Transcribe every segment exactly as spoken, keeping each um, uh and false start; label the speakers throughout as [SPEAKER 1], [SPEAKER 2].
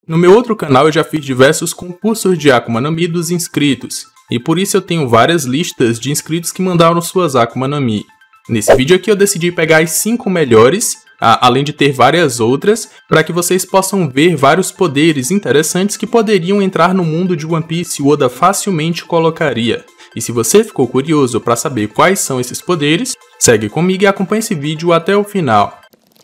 [SPEAKER 1] No meu outro canal eu já fiz diversos concursos de Akuma no Mi dos inscritos, e por isso eu tenho várias listas de inscritos que mandaram suas Akuma no Mi. Nesse vídeo aqui eu decidi pegar as cinco melhores, além de ter várias outras, para que vocês possam ver vários poderes interessantes que poderiam entrar no mundo de One Piece e o Oda facilmente colocaria. E se você ficou curioso para saber quais são esses poderes, segue comigo e acompanhe esse vídeo até o final.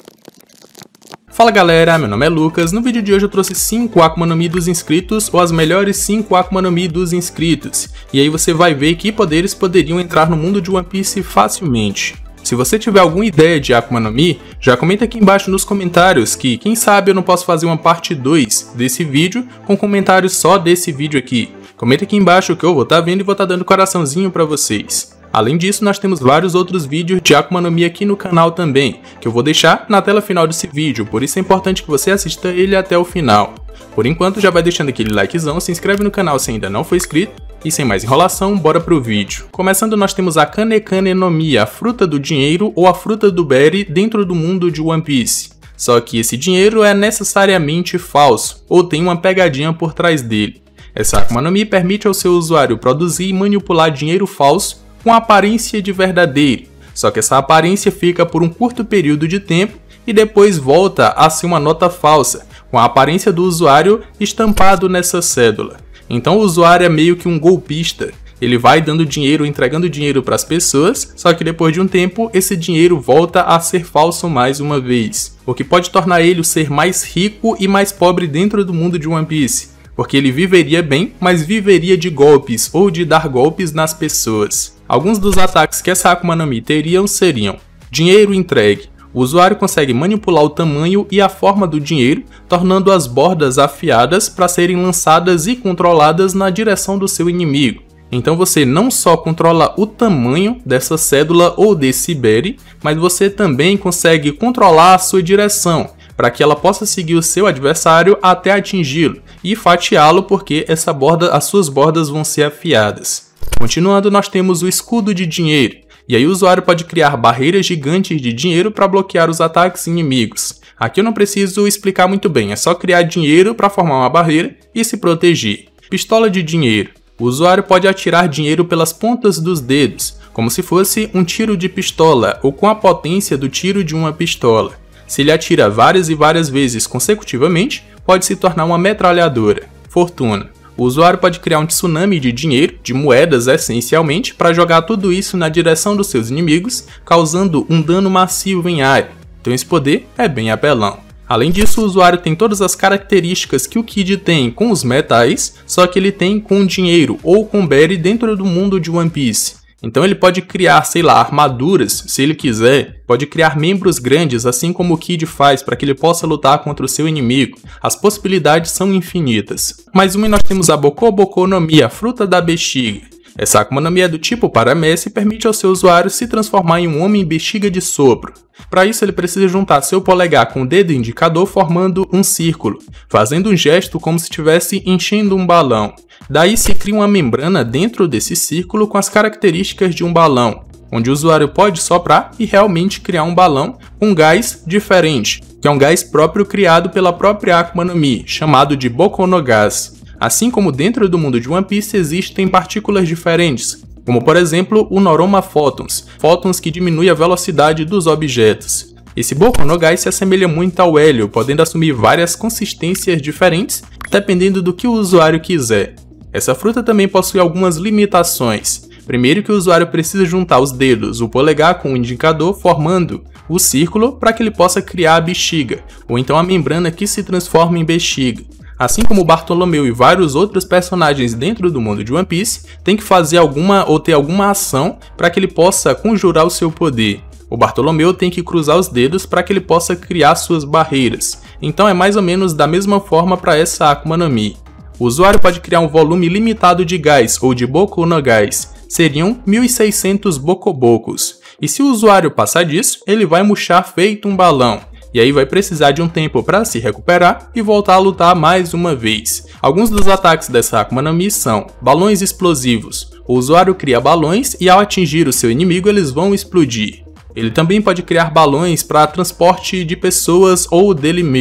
[SPEAKER 1] Fala galera, meu nome é Lucas. No vídeo de hoje eu trouxe cinco Akuma no Mi dos inscritos, ou as melhores cinco Akuma no Mi dos inscritos. E aí você vai ver que poderes poderiam entrar no mundo de One Piece facilmente. Se você tiver alguma ideia de Akuma no Mi, já comenta aqui embaixo nos comentários que, quem sabe, eu não posso fazer uma parte dois desse vídeo com comentários só desse vídeo aqui. Comenta aqui embaixo que eu vou estar vendo e vou estar dando coraçãozinho pra vocês. Além disso, nós temos vários outros vídeos de Akuma no Mi aqui no canal também, que eu vou deixar na tela final desse vídeo, por isso é importante que você assista ele até o final. Por enquanto, já vai deixando aquele likezão, se inscreve no canal se ainda não for inscrito, e sem mais enrolação, bora pro vídeo. Começando, nós temos a Kane Kane no Mi, a fruta do dinheiro ou a fruta do berry dentro do mundo de One Piece. Só que esse dinheiro é necessariamente falso, ou tem uma pegadinha por trás dele. Essa Akuma no Mi permite ao seu usuário produzir e manipular dinheiro falso com a aparência de verdadeiro, só que essa aparência fica por um curto período de tempo e depois volta a ser uma nota falsa, com a aparência do usuário estampado nessa cédula. Então o usuário é meio que um golpista, ele vai dando dinheiro, entregando dinheiro para as pessoas, só que depois de um tempo esse dinheiro volta a ser falso mais uma vez, o que pode tornar ele o ser mais rico e mais pobre dentro do mundo de One Piece. Porque ele viveria bem, mas viveria de golpes ou de dar golpes nas pessoas. Alguns dos ataques que essa Akuma no Mi teriam seriam: dinheiro entregue. O usuário consegue manipular o tamanho e a forma do dinheiro, tornando as bordas afiadas para serem lançadas e controladas na direção do seu inimigo. Então você não só controla o tamanho dessa cédula ou desse berry, mas você também consegue controlar a sua direção, para que ela possa seguir o seu adversário até atingi-lo e fatiá-lo, porque essa borda, as suas bordas vão ser afiadas. Continuando, nós temos o escudo de dinheiro, e aí o usuário pode criar barreiras gigantes de dinheiro para bloquear os ataques inimigos. Aqui eu não preciso explicar muito bem, é só criar dinheiro para formar uma barreira e se proteger. Pistola de dinheiro. O usuário pode atirar dinheiro pelas pontas dos dedos, como se fosse um tiro de pistola ou com a potência do tiro de uma pistola. Se ele atira várias e várias vezes consecutivamente, pode se tornar uma metralhadora. Fortuna. O usuário pode criar um tsunami de dinheiro, de moedas essencialmente, para jogar tudo isso na direção dos seus inimigos, causando um dano massivo em área. Então esse poder é bem apelão. Além disso, o usuário tem todas as características que o Kid tem com os metais, só que ele tem com dinheiro ou com berry dentro do mundo de One Piece. Então ele pode criar, sei lá, armaduras, se ele quiser, pode criar membros grandes, assim como o Kid faz, para que ele possa lutar contra o seu inimigo. As possibilidades são infinitas. Mais uma, e nós temos a Boko Boko no Mi, a fruta da bexiga. Essa Akuma no Mi é do tipo Paramessi e permite ao seu usuário se transformar em um homem bexiga de sopro. Para isso ele precisa juntar seu polegar com o dedo indicador formando um círculo, fazendo um gesto como se estivesse enchendo um balão. Daí se cria uma membrana dentro desse círculo com as características de um balão, onde o usuário pode soprar e realmente criar um balão com gás diferente, que é um gás próprio criado pela própria Akuma no Mi, chamado de Boko no Gás. Assim como dentro do mundo de One Piece existem partículas diferentes, como por exemplo o Noroma Photons, fótons que diminuem a velocidade dos objetos. Esse Boko no Gás se assemelha muito ao hélio, podendo assumir várias consistências diferentes, dependendo do que o usuário quiser. Essa fruta também possui algumas limitações. Primeiro que o usuário precisa juntar os dedos, o polegar com o indicador, formando o círculo para que ele possa criar a bexiga, ou então a membrana que se transforma em bexiga. Assim como o Bartolomeu e vários outros personagens dentro do mundo de One Piece, tem que fazer alguma ou ter alguma ação para que ele possa conjurar o seu poder. O Bartolomeu tem que cruzar os dedos para que ele possa criar suas barreiras. Então é mais ou menos da mesma forma para essa Akuma no Mi. O usuário pode criar um volume limitado de gás ou de Boko no Gás, seriam mil e seiscentos Bokobokos. E se o usuário passar disso, ele vai murchar feito um balão. E aí vai precisar de um tempo para se recuperar e voltar a lutar mais uma vez. Alguns dos ataques dessa Akuma no Mi são balões explosivos. O usuário cria balões e ao atingir o seu inimigo eles vão explodir. Ele também pode criar balões para transporte de pessoas ou dele mesmo.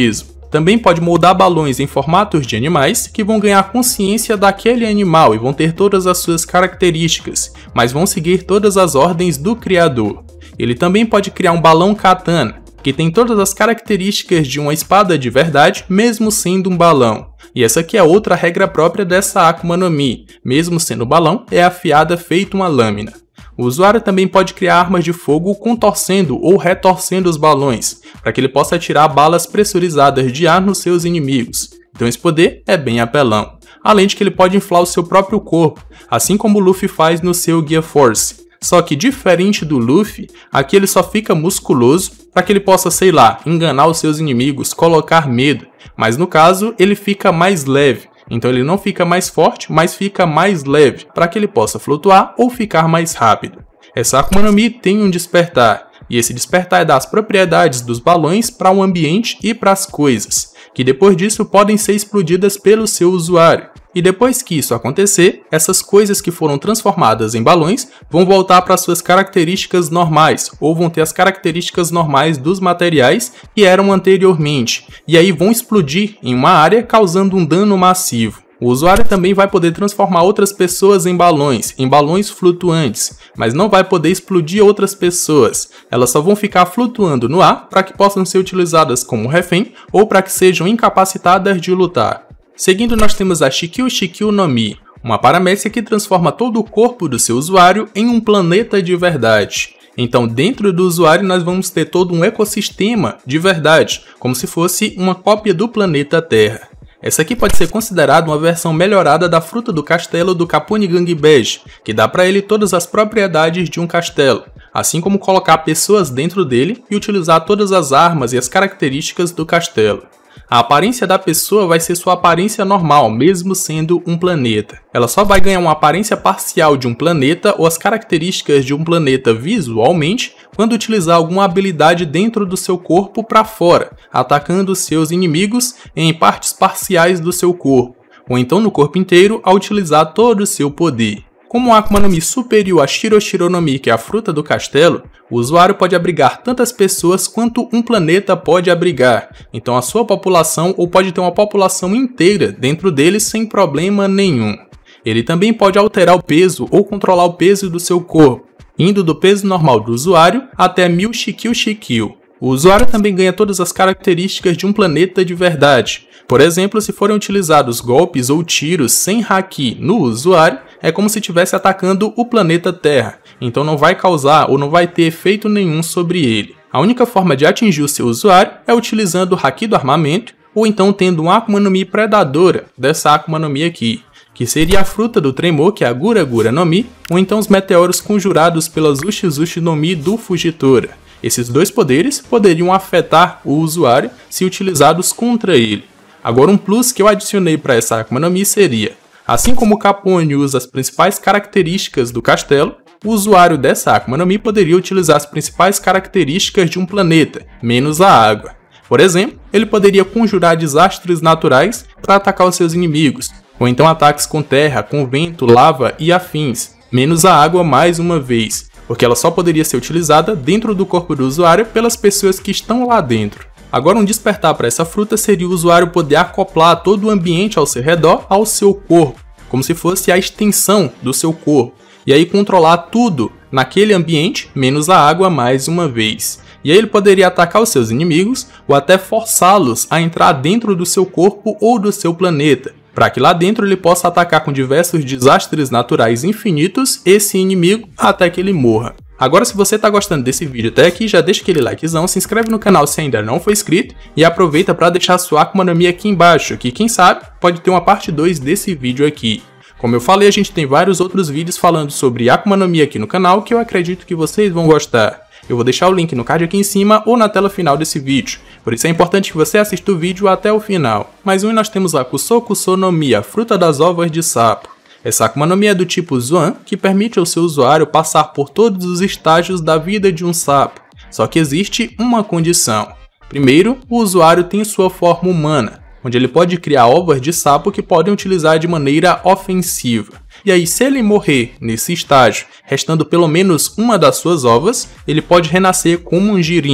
[SPEAKER 1] Também pode moldar balões em formatos de animais que vão ganhar consciência daquele animal e vão ter todas as suas características, mas vão seguir todas as ordens do criador. Ele também pode criar um balão katana, que tem todas as características de uma espada de verdade, mesmo sendo um balão. E essa aqui é outra regra própria dessa Akuma no Mi, mesmo sendo balão, é afiada feito uma lâmina. O usuário também pode criar armas de fogo contorcendo ou retorcendo os balões, para que ele possa atirar balas pressurizadas de ar nos seus inimigos. Então esse poder é bem apelão. Além de que ele pode inflar o seu próprio corpo, assim como o Luffy faz no seu Gear Force. Só que diferente do Luffy, aqui ele só fica musculoso para que ele possa, sei lá, enganar os seus inimigos, colocar medo. Mas no caso, ele fica mais leve. Então ele não fica mais forte, mas fica mais leve, para que ele possa flutuar ou ficar mais rápido. Essa Akuma no Mi tem um despertar, e esse despertar é das propriedades dos balões para o ambiente e para as coisas, que depois disso podem ser explodidas pelo seu usuário. E depois que isso acontecer, essas coisas que foram transformadas em balões vão voltar para suas características normais, ou vão ter as características normais dos materiais que eram anteriormente, e aí vão explodir em uma área causando um dano massivo. O usuário também vai poder transformar outras pessoas em balões, em balões flutuantes, mas não vai poder explodir outras pessoas. Elas só vão ficar flutuando no ar para que possam ser utilizadas como refém ou para que sejam incapacitadas de lutar. Seguindo, nós temos a Shikyu Shikyu no Mi, uma paramécia que transforma todo o corpo do seu usuário em um planeta de verdade. Então, dentro do usuário, nós vamos ter todo um ecossistema de verdade, como se fosse uma cópia do planeta Terra. Essa aqui pode ser considerada uma versão melhorada da fruta do castelo do Kapunigang Bege, que dá para ele todas as propriedades de um castelo, assim como colocar pessoas dentro dele e utilizar todas as armas e as características do castelo. A aparência da pessoa vai ser sua aparência normal, mesmo sendo um planeta. Ela só vai ganhar uma aparência parcial de um planeta ou as características de um planeta visualmente quando utilizar alguma habilidade dentro do seu corpo para fora, atacando seus inimigos em partes parciais do seu corpo, ou então no corpo inteiro ao utilizar todo o seu poder. Como a Akuma no Mi superior a Shiro Shiro no Mi, que é a fruta do castelo, o usuário pode abrigar tantas pessoas quanto um planeta pode abrigar. Então a sua população ou pode ter uma população inteira dentro dele sem problema nenhum. Ele também pode alterar o peso ou controlar o peso do seu corpo, indo do peso normal do usuário até mil Shikyu Shikyu. O usuário também ganha todas as características de um planeta de verdade. Por exemplo, se forem utilizados golpes ou tiros sem haki no usuário, é como se estivesse atacando o planeta Terra, então não vai causar ou não vai ter efeito nenhum sobre ele. A única forma de atingir o seu usuário é utilizando o haki do armamento, ou então tendo uma Akuma no Mi predadora dessa Akuma no Mi aqui, que seria a fruta do tremor, que é a Gura Gura no Mi, ou então os meteoros conjurados pelas Uchi Uchi no Mi do Fujitora. Esses dois poderes poderiam afetar o usuário se utilizados contra ele. Agora um plus que eu adicionei para essa Akuma no Mi seria, assim como o Capone usa as principais características do castelo, o usuário dessa Akuma no Mi poderia utilizar as principais características de um planeta, menos a água. Por exemplo, ele poderia conjurar desastres naturais para atacar os seus inimigos, ou então ataques com terra, com vento, lava e afins, menos a água mais uma vez, porque ela só poderia ser utilizada dentro do corpo do usuário pelas pessoas que estão lá dentro. Agora um despertar para essa fruta seria o usuário poder acoplar todo o ambiente ao seu redor ao seu corpo, como se fosse a extensão do seu corpo, e aí controlar tudo naquele ambiente, menos a água mais uma vez. E aí ele poderia atacar os seus inimigos ou até forçá-los a entrar dentro do seu corpo ou do seu planeta, para que lá dentro ele possa atacar com diversos desastres naturais infinitos esse inimigo até que ele morra. Agora, se você está gostando desse vídeo até aqui, já deixa aquele likezão, se inscreve no canal se ainda não for inscrito e aproveita para deixar sua Akuma no Mi aqui embaixo, que quem sabe pode ter uma parte dois desse vídeo aqui. Como eu falei, a gente tem vários outros vídeos falando sobre Akuma no Mi aqui no canal que eu acredito que vocês vão gostar. Eu vou deixar o link no card aqui em cima ou na tela final desse vídeo, por isso é importante que você assista o vídeo até o final. Mais um, nós temos a Kusou Kusou no Mi, a fruta das ovas de sapo. Essa Akuma no Mi é do tipo Zoan, que permite ao seu usuário passar por todos os estágios da vida de um sapo. Só que existe uma condição. Primeiro, o usuário tem sua forma humana, onde ele pode criar ovas de sapo que podem utilizar de maneira ofensiva. E aí, se ele morrer nesse estágio, restando pelo menos uma das suas ovas, ele pode renascer como um girino.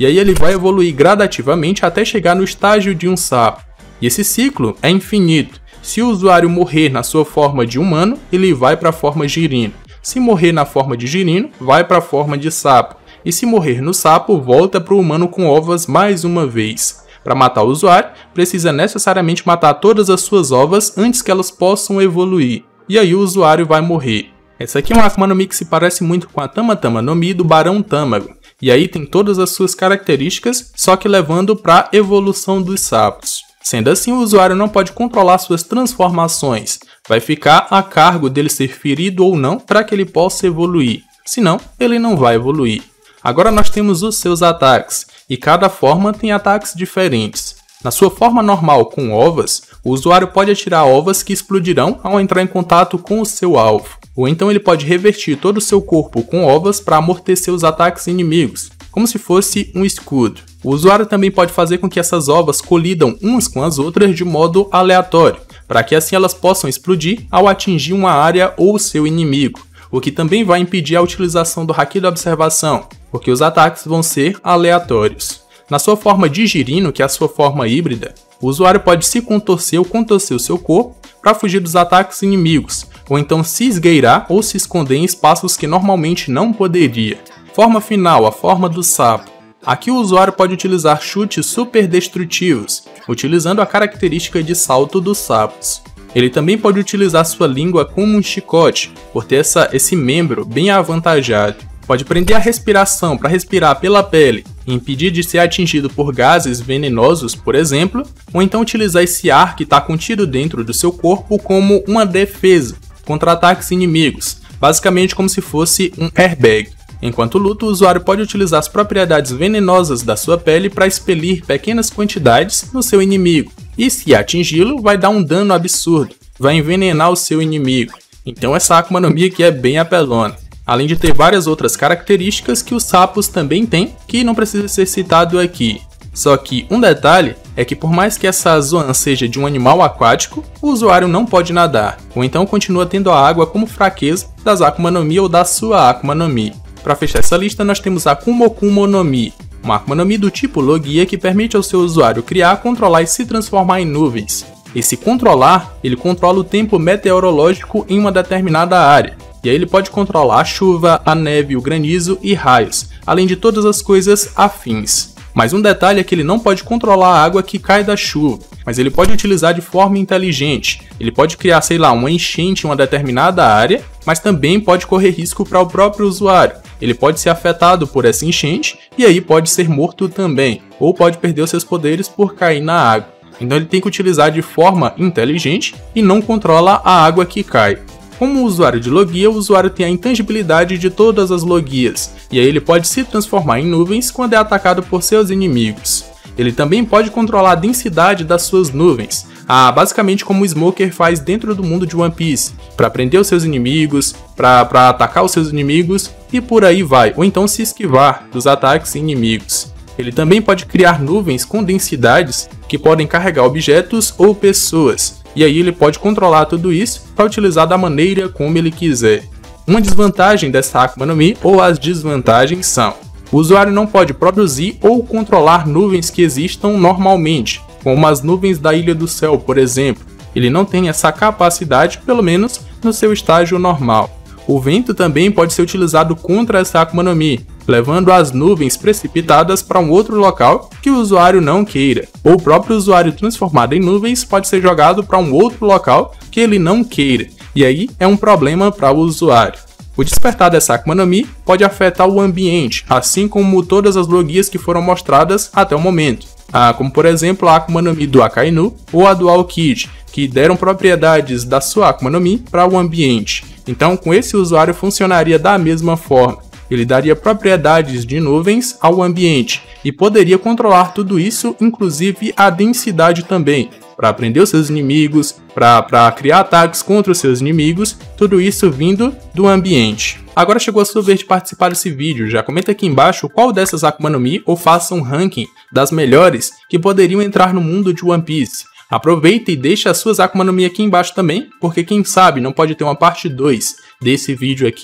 [SPEAKER 1] e aí ele vai evoluir gradativamente até chegar no estágio de um sapo. E esse ciclo é infinito. Se o usuário morrer na sua forma de humano, ele vai para a forma girino. Se morrer na forma de girino, vai para a forma de sapo. E se morrer no sapo, volta para o humano com ovas mais uma vez. Para matar o usuário, precisa necessariamente matar todas as suas ovas antes que elas possam evoluir. E aí o usuário vai morrer. Essa aqui é uma Akuma no Mi que se parece muito com a Tama Tama no Mi do Barão Tamago. E aí tem todas as suas características, só que levando para a evolução dos sapos. Sendo assim, o usuário não pode controlar suas transformações. Vai ficar a cargo dele ser ferido ou não para que ele possa evoluir. Senão, ele não vai evoluir. Agora nós temos os seus ataques, e cada forma tem ataques diferentes. Na sua forma normal com ovas, o usuário pode atirar ovas que explodirão ao entrar em contato com o seu alvo. Ou então ele pode revertir todo o seu corpo com ovas para amortecer os ataques inimigos, como se fosse um escudo. O usuário também pode fazer com que essas ovas colidam umas com as outras de modo aleatório, para que assim elas possam explodir ao atingir uma área ou seu inimigo, o que também vai impedir a utilização do Haki da Observação, porque os ataques vão ser aleatórios. Na sua forma de girino, que é a sua forma híbrida, o usuário pode se contorcer ou contorcer o seu corpo para fugir dos ataques inimigos, ou então se esgueirar ou se esconder em espaços que normalmente não poderia. Forma final, a forma do sapo. Aqui o usuário pode utilizar chutes super destrutivos, utilizando a característica de salto dos sapos. Ele também pode utilizar sua língua como um chicote, por ter essa, esse membro bem avantajado. Pode prender a respiração para respirar pela pele e impedir de ser atingido por gases venenosos, por exemplo, ou então utilizar esse ar que está contido dentro do seu corpo como uma defesa contra ataques inimigos, basicamente como se fosse um airbag. Enquanto luta, o usuário pode utilizar as propriedades venenosas da sua pele para expelir pequenas quantidades no seu inimigo, e se atingi-lo, vai dar um dano absurdo, vai envenenar o seu inimigo. Então essa Akuma no Mi aqui é bem apelona, além de ter várias outras características que os sapos também têm, que não precisa ser citado aqui. Só que um detalhe é que por mais que essa Zoan seja de um animal aquático, o usuário não pode nadar, ou então continua tendo a água como fraqueza das Akuma no Mi ou da sua Akuma no Mi. Para fechar essa lista, nós temos a Kumo Kumo no Mi, uma Akuma no Mi do tipo Logia que permite ao seu usuário criar, controlar e se transformar em nuvens. Esse controlar, ele controla o tempo meteorológico em uma determinada área, e aí ele pode controlar a chuva, a neve, o granizo e raios, além de todas as coisas afins. Mas um detalhe é que ele não pode controlar a água que cai da chuva, mas ele pode utilizar de forma inteligente. Ele pode criar, sei lá, uma enchente em uma determinada área, mas também pode correr risco para o próprio usuário. Ele pode ser afetado por essa enchente e aí pode ser morto também, ou pode perder os seus poderes por cair na água. Então ele tem que utilizar de forma inteligente e não controla a água que cai. Como usuário de Logia, o usuário tem a intangibilidade de todas as Logias, e aí ele pode se transformar em nuvens quando é atacado por seus inimigos. Ele também pode controlar a densidade das suas nuvens, ah, basicamente como o Smoker faz dentro do mundo de One Piece, para prender os seus inimigos, para atacar os seus inimigos e por aí vai, ou então se esquivar dos ataques inimigos. Ele também pode criar nuvens com densidades que podem carregar objetos ou pessoas, e aí ele pode controlar tudo isso para utilizar da maneira como ele quiser. Uma desvantagem dessa Akuma no Mi, ou as desvantagens são: o usuário não pode produzir ou controlar nuvens que existam normalmente, como as nuvens da Ilha do Céu, por exemplo. Ele não tem essa capacidade, pelo menos no seu estágio normal. O vento também pode ser utilizado contra essa Akuma no Mi, levando as nuvens precipitadas para um outro local que o usuário não queira, ou o próprio usuário transformado em nuvens pode ser jogado para um outro local que ele não queira, e aí é um problema para o usuário. O despertar dessa Akuma no Mi pode afetar o ambiente, assim como todas as Logias que foram mostradas até o momento, ah, como por exemplo a Akuma no Mi do Akainu ou a do Aokiji, que deram propriedades da sua Akuma no Mi para o ambiente. Então com esse usuário funcionaria da mesma forma. Ele daria propriedades de nuvens ao ambiente e poderia controlar tudo isso, inclusive a densidade também, para prender os seus inimigos, para criar ataques contra os seus inimigos, tudo isso vindo do ambiente. Agora chegou a sua vez de participar desse vídeo, já comenta aqui embaixo qual dessas Akuma no Mi ou faça um ranking das melhores que poderiam entrar no mundo de One Piece. Aproveita e deixa as suas Akuma no Mi aqui embaixo também, porque quem sabe não pode ter uma parte dois desse vídeo aqui.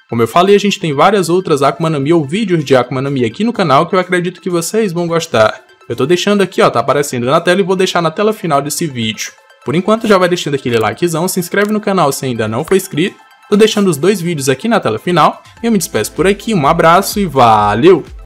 [SPEAKER 1] Como eu falei, a gente tem várias outras Akuma no Mi ou vídeos de Akuma no Mi aqui no canal que eu acredito que vocês vão gostar. Eu tô deixando aqui, ó, tá aparecendo na tela e vou deixar na tela final desse vídeo. Por enquanto já vai deixando aquele likezão, se inscreve no canal se ainda não for inscrito. Tô deixando os dois vídeos aqui na tela final. Eu me despeço por aqui, um abraço e valeu!